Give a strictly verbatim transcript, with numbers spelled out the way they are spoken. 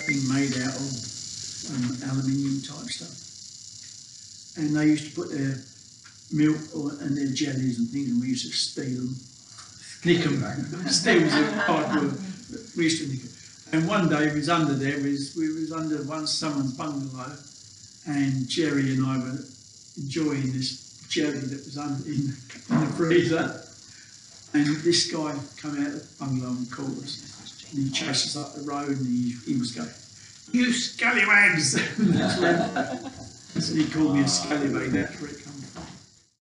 thing made out of um, aluminium type stuff. And they used to put their milk or, and their jellies and things, and we used to steal them, nick them. Steal was a hard word, but we used to nick them. And one day we was under there, we was, we was under one someone's bungalow, and Jerry and I were enjoying this jelly that was under in, in the freezer. And this guy come out of the bungalow and called us. And he chased us up the road, and he, he was going, "You scallywags!" And that's when, so he called me a scallywag, that's where it came.